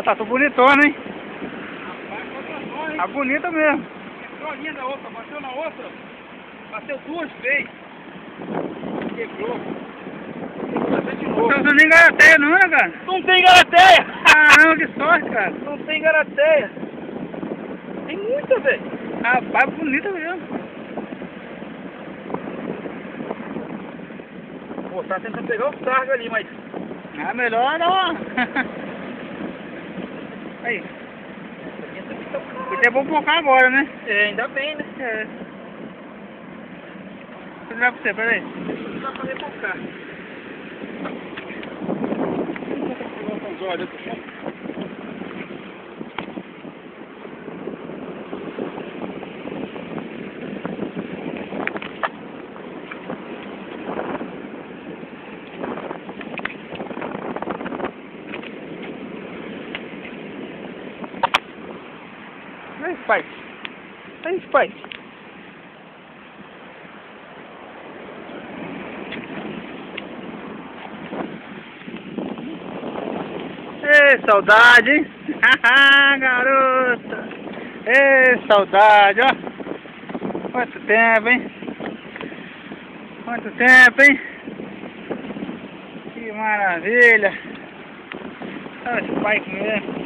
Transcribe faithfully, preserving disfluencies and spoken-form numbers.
tá tudo bonitona, hein? Rapaz, quantas hein? Tá bonita mesmo. Entrou a linha da outra, bateu na outra. Bateu duas vezes. Quebrou. Tem que fazer de novo. Você não nem garateia não, né, cara? Não tem garateia! Caramba, que sorte, cara. Não tem garateia. Tem muita, velho. Rapaz, bonita mesmo. Pô, tá tentando pegar o sargo ali, mas... Ah, melhor não. Aí. Essa linha também tá um caralho. Porque é bom focar agora, né? É, ainda bem, né? É. Vou virar pra você, peraí. Não dá pra refocar. Vou colocar os olhos pro chão. Aí, Spike. Aí, Spike. Ei, saudade, hein? Haha, garota. Ei, saudade, ó. Quanto tempo, hein? Quanto tempo, hein? Que maravilha. Olha esse Spike mesmo.